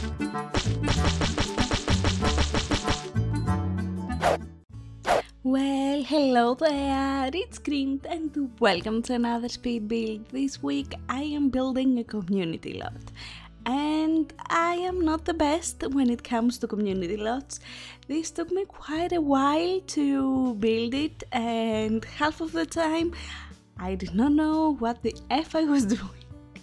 Well, hello there, it's Grint and welcome to another speed build. This week I am building a community lot. And I am not the best when it comes to community lots. This took me quite a while to build it, and half of the time I did not know what the F I was doing.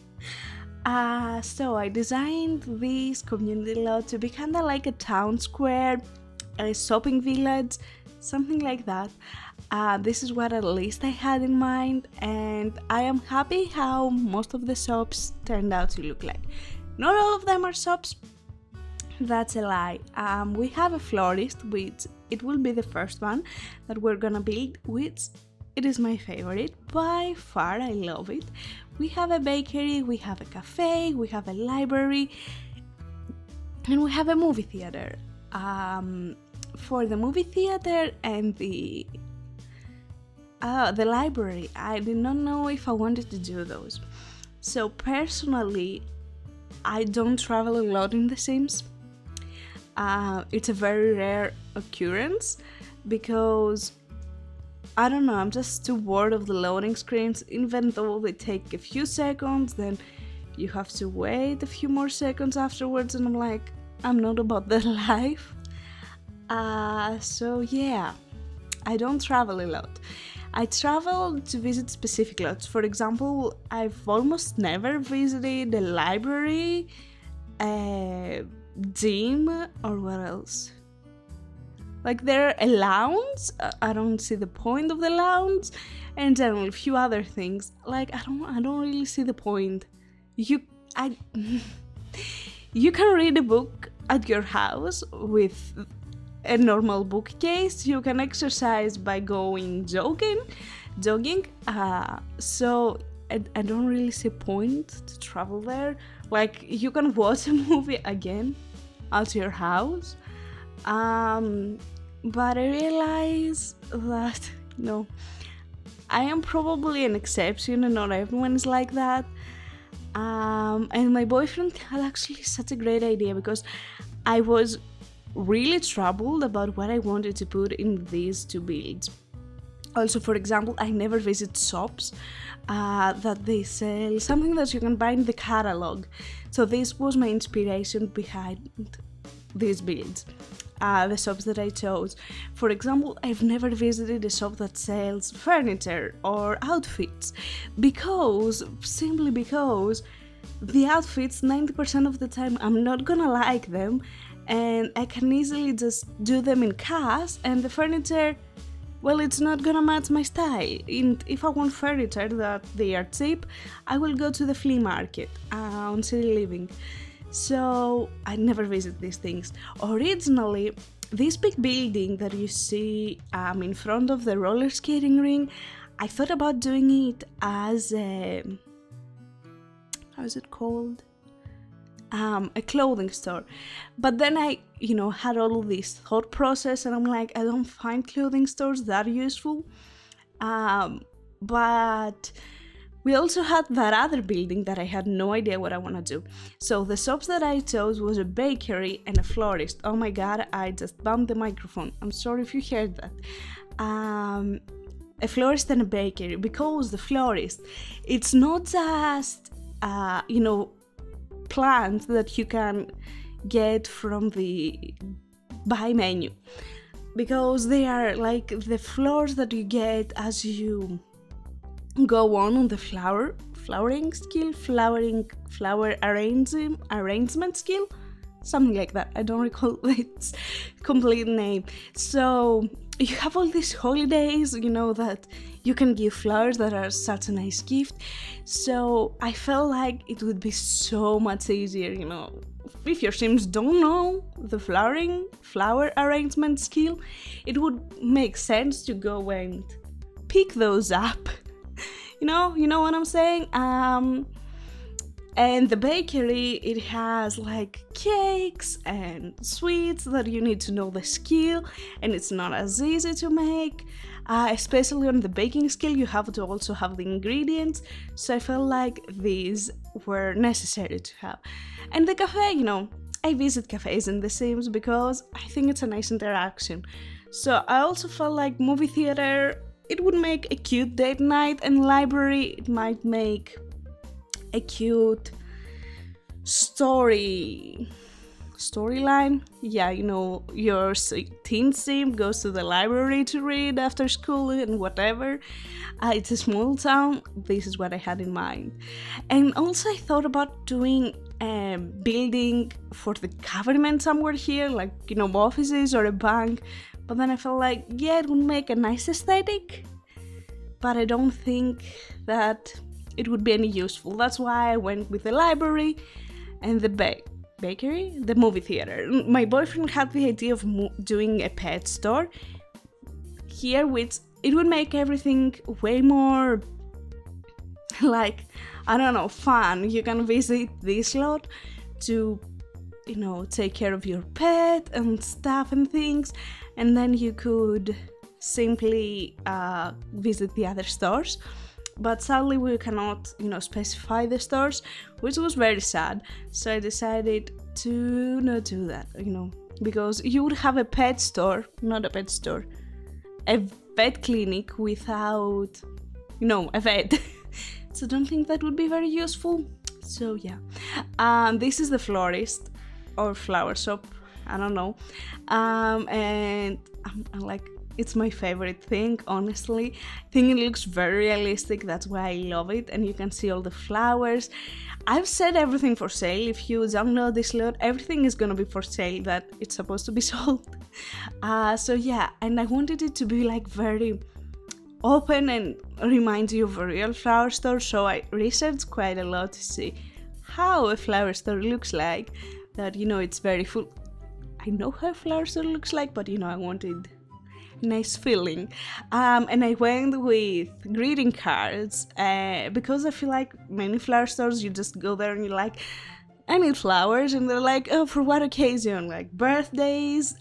So I designed this community lot to be kinda like a town square, a shopping village, something like that. This is what at least I had in mind, and I am happy how most of the shops turned out to look like. Not all of them are shops, that's a lie. We have a florist, which it will be the first one that we're gonna build, which it is my favorite by far. I love it. We have a bakery, we have a cafe, we have a library, and we have a movie theater. For the movie theater and the library, I did not know if I wanted to do those. So personally, I don't travel a lot in The Sims. It's a very rare occurrence because I don't know, I'm just too bored of the loading screens. Even though they take a few seconds, then you have to wait a few more seconds afterwards, and I'm like, I'm not about that life. So yeah, I don't travel a lot. I travel to visit specific lots. For example, I've almost never visited a library, a gym, or what else? Like there a lounge, I don't see the point of the lounge, and generally a few other things. Like I don't really see the point. You can read a book at your house with a normal bookcase. You can exercise by going jogging. So I don't really see a point to travel there. Like you can watch a movie again at your house. But I realize that I am probably an exception and not everyone is like that. And my boyfriend had actually such a great idea, because I was really troubled about what I wanted to put in these two builds. Also, for example, I never visit shops that they sell something that you can buy in the catalog. So this was my inspiration behind these builds. The shops that I chose. For example, I've never visited a shop that sells furniture or outfits, simply because the outfits 90% of the time I'm not gonna like them, and I can easily just do them in cash, and the furniture, well, it's not gonna match my style. And if I want furniture that they are cheap, I will go to the flea market on City Living. So I never visit these things. Originally, this big building that you see in front of the roller skating ring, I thought about doing it as a, how is it called? A clothing store. But then I, had all of this thought process, and I'm like, I don't find clothing stores that useful. But we also had that other building that I had no idea what I want to do. So the shops that I chose was a bakery and a florist. Oh my god, I just bumped the microphone. I'm sorry if you heard that. A florist and a bakery, because the florist, it's not just, plants that you can get from the buy menu. Because they are like the flowers that you get as you go on the flower arrangement skill, something like that. I don't recall its complete name. So you have all these holidays, that you can give flowers that are such a nice gift. So I felt like it would be so much easier, if your Sims don't know the flower arrangement skill, it would make sense to go and pick those up. You know what I'm saying? And the bakery, it has like cakes and sweets that you need to know the skill, and it's not as easy to make. Especially on the baking skill, you have to also have the ingredients. So I felt like these were necessary to have. And the cafe, I visit cafes in The Sims because I think it's a nice interaction. So I also felt like movie theater, it would make a cute date night, and library, it might make a cute storyline. Yeah, you know, your teen sim goes to the library to read after school and whatever. It's a small town. This is what I had in mind. And also I thought about doing a building for the government somewhere here, like, you know, offices or a bank. But then I felt like, yeah, it would make a nice aesthetic, but I don't think that it would be any useful. That's why I went with the library and the bakery, the movie theater. My boyfriend had the idea of doing a pet store here, which it would make everything way more, like, I don't know, fun. You can visit this lot to, you know, take care of your pet and stuff and things, and then you could simply visit the other stores. But sadly we cannot, you know, specify the stores, which was very sad. So I decided to not do that, you know, because you would have a pet store, not a pet store, a vet clinic without, you know, a vet. So I don't think that would be very useful. So yeah, this is the florist or flower shop, I don't know, and I'm like, it's my favorite thing, honestly. I think it looks very realistic, that's why I love it, and you can see all the flowers. I've set everything for sale. If you download this lot, everything is gonna be for sale that it's supposed to be sold. So yeah, and I wanted it to be like very open and remind you of a real flower store, so I researched quite a lot to see how a flower store looks like, that, you know, it's very full. I know how a flower store looks like, but, you know, I wanted nice feeling, and I went with greeting cards because I feel like many flower stores, you just go there and you're like, I need flowers, and they're like, oh, for what occasion? Like birthdays,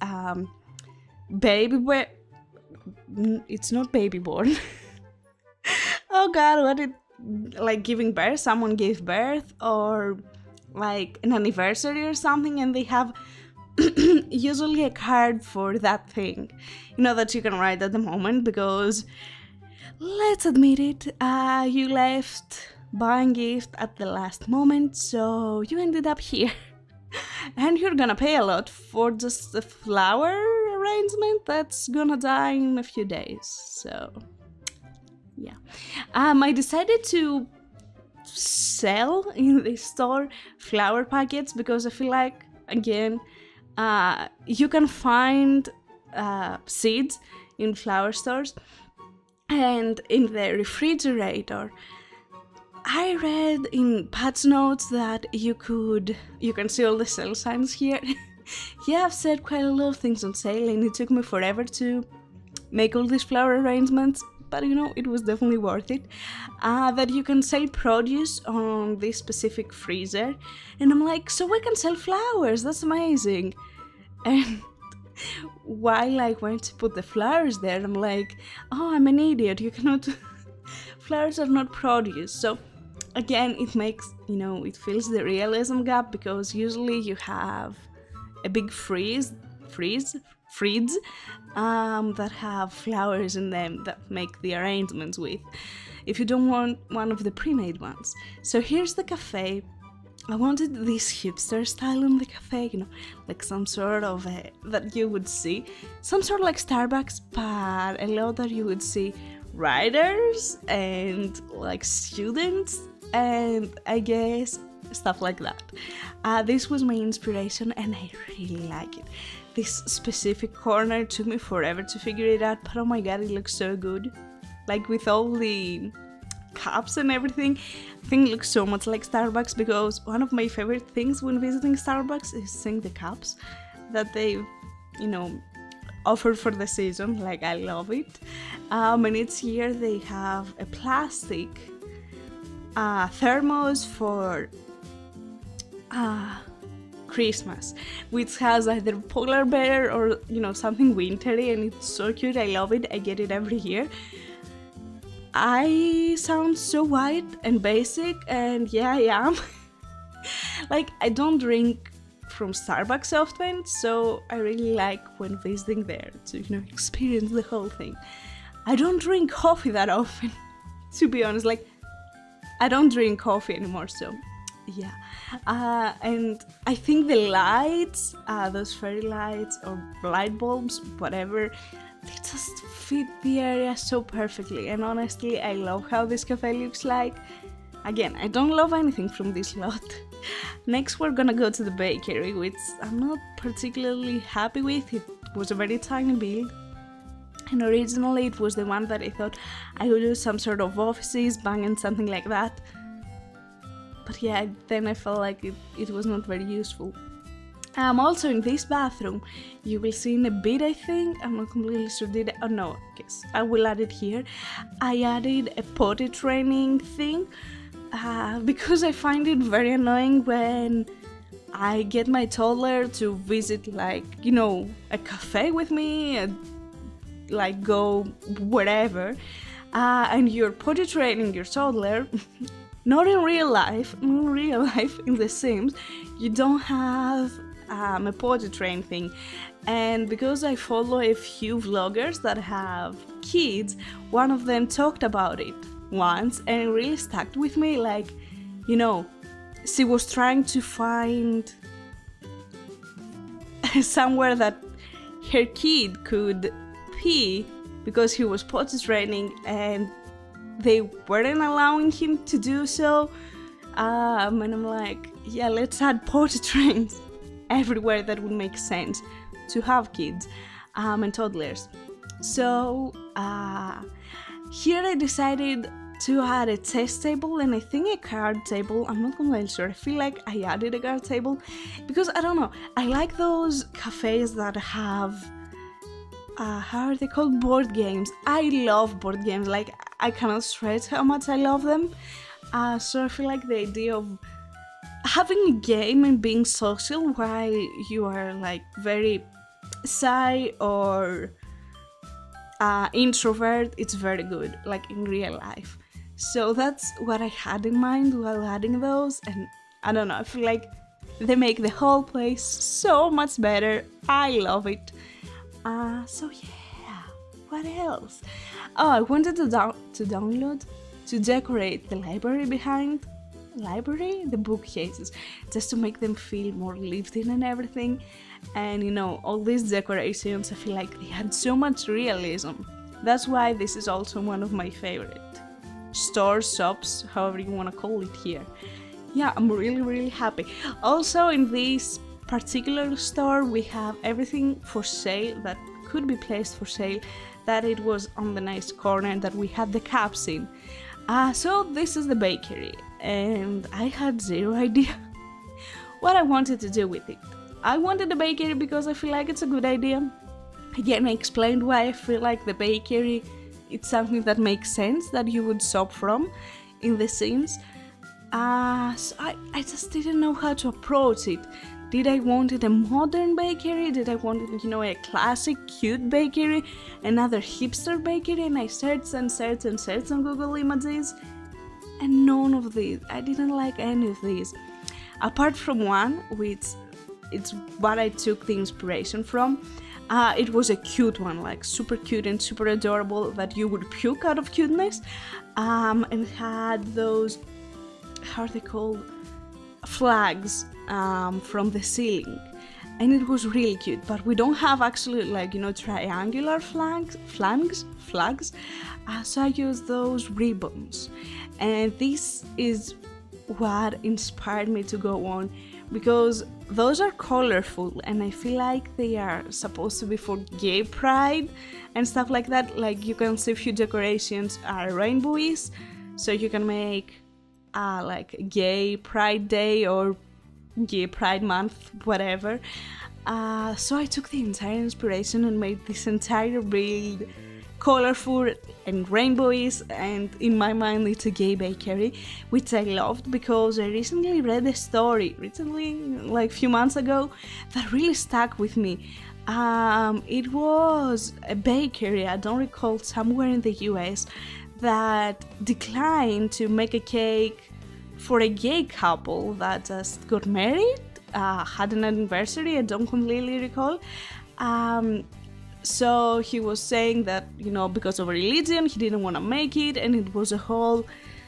it's not baby born. Oh god, what it, like giving birth, someone gave birth, or like an anniversary or something, and they have usually a card for that thing, you know, that you can write at the moment, because let's admit it, you left buying gift at the last moment, so you ended up here. And you're gonna pay a lot for just a flower arrangement that's gonna die in a few days. So yeah, I decided to sell in this store flower packets because I feel like, again, you can find seeds in flower stores, and in the refrigerator I read in patch notes that you can see all the sale signs here. Yeah, I've said quite a lot of things on sale, and it took me forever to make all these flower arrangements, but you know, it was definitely worth it. That you can sell produce on this specific freezer, and I'm like, so I can sell flowers, that's amazing. And while I went to put the flowers there, I'm like, oh, I'm an idiot, you cannot flowers are not produce. So again, it makes, you know, it fills the realism gap, because usually you have a big fridge that have flowers in them that make the arrangements with, if you don't want one of the pre-made ones. So here's the cafe. I wanted this hipster style in the cafe, you know, like some sort of that you would see, some sort of like Starbucks, but a lot that you would see writers and like students, and I guess stuff like that. This was my inspiration, and I really like it. This specific corner took me forever to figure it out, but oh my god, it looks so good. Like with all the cups and everything, I think it looks so much like Starbucks, because one of my favorite things when visiting Starbucks is seeing the cups that they, you know, offer for the season. Like, I love it. And each year they have a plastic thermos for Christmas, which has either polar bear or, you know, something wintry, and it's so cute. I love it. I get it every year. I sound so white and basic, and yeah, I am. Like, I don't drink from Starbucks often, so I really like when visiting there to, experience the whole thing. I don't drink coffee that often, to be honest. Like, I don't drink coffee anymore, so yeah. And I think the lights, those fairy lights or light bulbs, whatever, they just fit the area so perfectly. And honestly, I love how this cafe looks like. Again, I don't love anything from this lot. Next, we're gonna go to the bakery, which I'm not particularly happy with. It was a very tiny build, and originally it was the one that I thought I would do some sort of offices, bank and something like that. But yeah, then I felt like it was not very useful. Also in this bathroom, you will see in a bit, I think, I'm not completely sure, oh no, yes, I will add it here. I added a potty training thing, because I find it very annoying when I get my toddler to visit, like, a cafe with me, and like go wherever, and you're potty training your toddler. Not in real life, in The Sims, you don't have a potty train thing. And because I follow a few vloggers that have kids, one of them talked about it once and it really stuck with me. Like, she was trying to find somewhere that her kid could pee because he was potty training and they weren't allowing him to do so. And I'm like, yeah, let's add potty trains everywhere. That would make sense to have kids and toddlers. So here I decided to add a test table and I think a card table. I'm not completely sure. I feel like I added a card table because I don't know. I like those cafes that have how are they called? Board games. I love board games. Like, I cannot stress how much I love them. So I feel like the idea of having a game and being social while you are like very shy or introvert, it's very good, like in real life. So that's what I had in mind while adding those, and I don't know, I feel like they make the whole place so much better. I love it. So yeah, what else? Oh, I wanted to download to decorate the library behind. The bookcases, just to make them feel more lived in and everything. And all these decorations, I feel like they had so much realism. That's why this is also one of my favorite stores, shops, however you want to call it here. Yeah, I'm really happy. Also in this particular store we have everything for sale that could be placed for sale, that it was on the nice corner that we had the caps in. So this is the bakery, and I had zero idea what I wanted to do with it. I wanted the bakery because I feel like it's a good idea. Again, I explained why I feel like the bakery, it's something that makes sense that you would shop from in The Sims. So I just didn't know how to approach it. Did I want it a modern bakery? Did I want it, a classic, cute bakery? Another hipster bakery? And I searched and searched and searched on Google Images. And none of these. I didn't like any of these. Apart from one, which it's what I took the inspiration from. It was a cute one, like super cute and super adorable that you would puke out of cuteness. And it had those, how are they called? Flags from the ceiling, and it was really cute. But we don't have actually triangular flags. So I used those ribbons, and this is what inspired me to go on, because those are colorful and I feel like they are supposed to be for gay pride and stuff like that. Like, you can see a few decorations are rainbowish, so you can make like gay pride day or gay pride month, whatever. So I took the entire inspiration and made this entire build colorful and rainbowish, and in my mind it's a gay bakery, which I loved because I recently read a story, like a few months ago, that really stuck with me. It was a bakery, I don't recall, somewhere in the US, that declined to make a cake for a gay couple that just got married had an anniversary. I don't completely recall. So he was saying that, you know, because of religion, he didn't want to make it, and it was a whole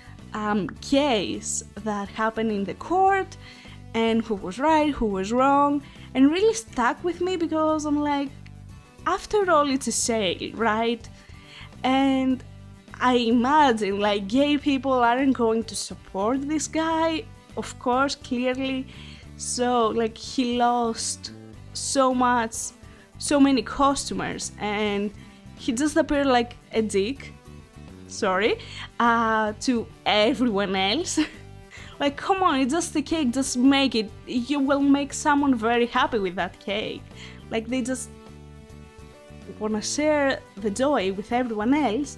case that happened in the court, and who was right, who was wrong, and really stuck with me because I'm like, after all, it's a sale, right? And I imagine like gay people aren't going to support this guy, of course, clearly. So like he lost so many customers, and he just appeared like a dick, sorry, to everyone else. Like, come on, it's just a cake, just make it. You will make someone very happy with that cake. Like, they just want to share the joy with everyone else.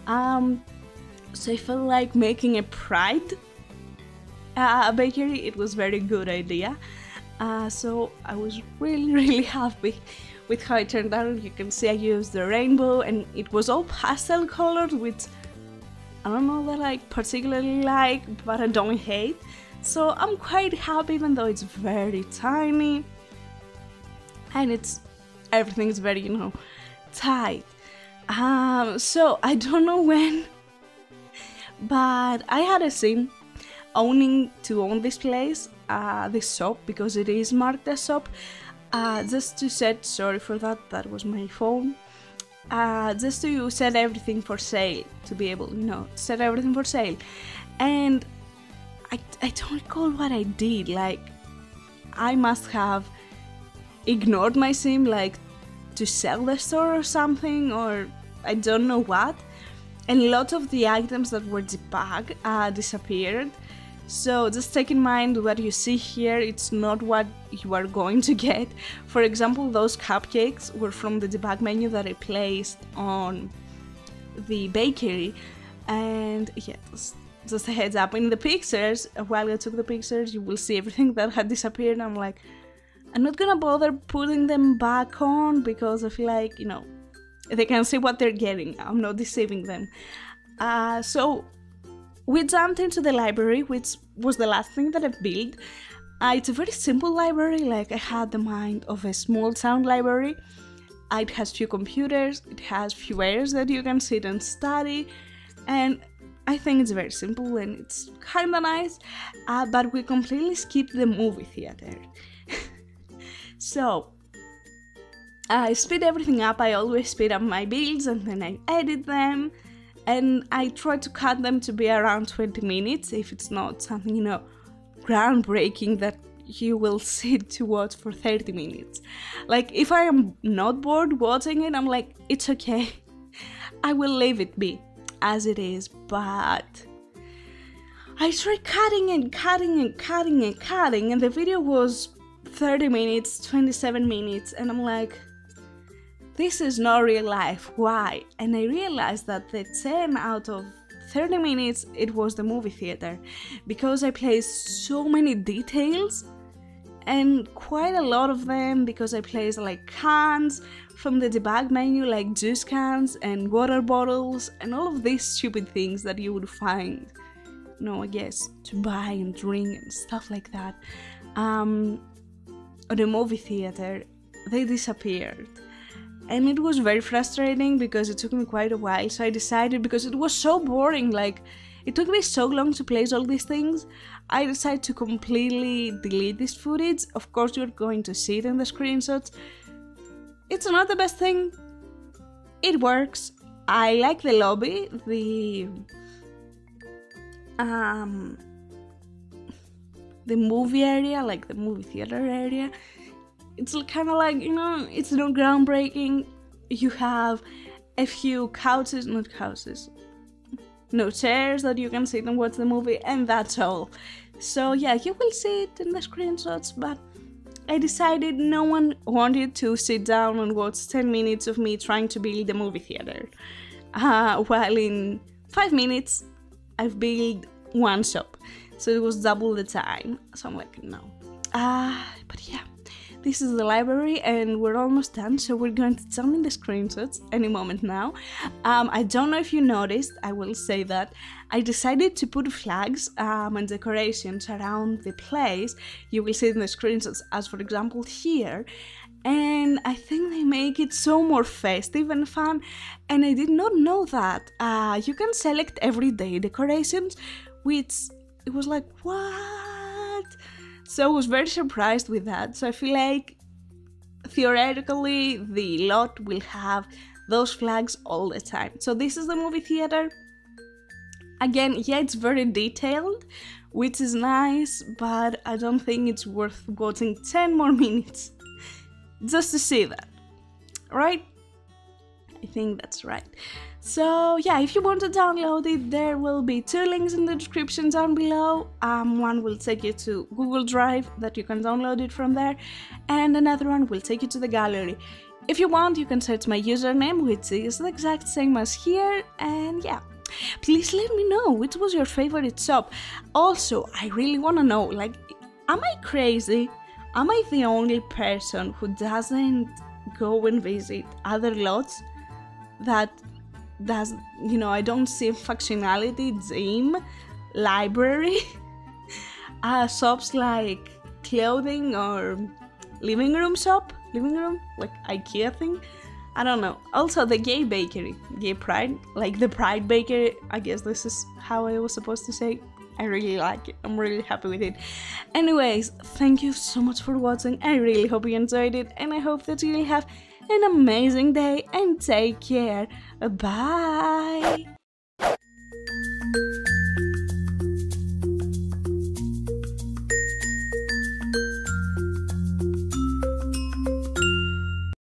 So I felt like making a pride bakery, it was very good idea. So I was really happy with how it turned out. You can see I used the rainbow, and it was all pastel colored, which I don't know that I particularly like, but I don't hate. So I'm quite happy, even though it's very tiny and everything's very, you know, tight. So I don't know when, but I had a scene to own this place, this shop, because it is marked as shop. Just to set, sorry for that was my phone. Just to set everything for sale, to be able, you know, set everything for sale. And I don't recall what I did. Like, I must have ignored my sim, like to sell the store or something, or I don't know what. And a lot of the items that were debugged disappeared. So just take in mind what you see here, it's not what you are going to get. For example, those cupcakes were from the debug menu that I placed on the bakery. And yeah, just a heads up, in the pictures, while I took the pictures, you will see everything that had disappeared. I'm like, I'm not gonna bother putting them back on because I feel like, you know, they can see what they're getting. I'm not deceiving them. So we jumped into the library, which was the last thing that I've built. It's a very simple library, like I had the mind of a small town library. It has few computers, it has few areas that you can sit and study, and I think it's very simple and it's kinda nice, but we completely skipped the movie theater. So I speed everything up. I always speed up my builds and then I edit them. And I try to cut them to be around 20 minutes if it's not something, you know, groundbreaking that you will sit to watch for 30 minutes. Like, if I am not bored watching it, I'm like, it's okay. I will leave it be as it is. But I tried cutting and the video was 30 minutes, 27 minutes, and I'm like, this is not real life, why? And I realized that the 10 out of 30 minutes, it was the movie theater, because I placed so many details, and quite a lot of them, because I placed like cans from the debug menu, like juice cans and water bottles, and all of these stupid things that you would find, you know, I guess, to buy and drink and stuff like that. On the movie theater, they disappeared. And it was very frustrating because it took me quite a while, so I decided, because it was so boring, like, it took me so long to place all these things, I decided to completely delete this footage. Of course, you're going to see it in the screenshots. It's not the best thing. It works. I like the lobby, the movie area, like the movie theater area. It's kind of like, you know, it's not groundbreaking. You have a few couches, no chairs that you can sit and watch the movie, and that's all. So yeah, you will see it in the screenshots, but I decided no one wanted to sit down and watch 10 minutes of me trying to build a movie theater. While in 5 minutes, I've built one shop. So it was double the time. So I'm like, no. But yeah. This is the library and we're almost done, so we're going to examine the screenshots any moment now. I don't know if you noticed, I will say that I decided to put flags and decorations around the place. You will see it in the screenshots, as for example here. And I think they make it so more festive and fun, and I did not know that. You can select everyday decorations, which it was like, what? So I was very surprised with that. So I feel like theoretically the lot will have those flags all the time. So this is the movie theater. Again, yeah, it's very detailed, which is nice, but I don't think it's worth watching 10 more minutes just to see that, right? I think that's right. So yeah, if you want to download it, there will be 2 links in the description down below. One will take you to Google Drive that you can download it from there, and another one will take you to the gallery. If you want, you can search my username, which is the exact same as here, and yeah. Please let me know which was your favorite shop. Also, I really want to know, like, am I crazy? Am I the only person who doesn't go and visit other lots that does, you know, I don't see functionality, gym, library, shops like clothing or living room, like IKEA thing? I don't know. Also the gay bakery, Gay Pride, like the Pride Bakery, I guess this is how I was supposed to say. I really like it. I'm really happy with it. Anyways, thank you so much for watching. I really hope you enjoyed it, and I hope that you will have an amazing day and take care. Bye!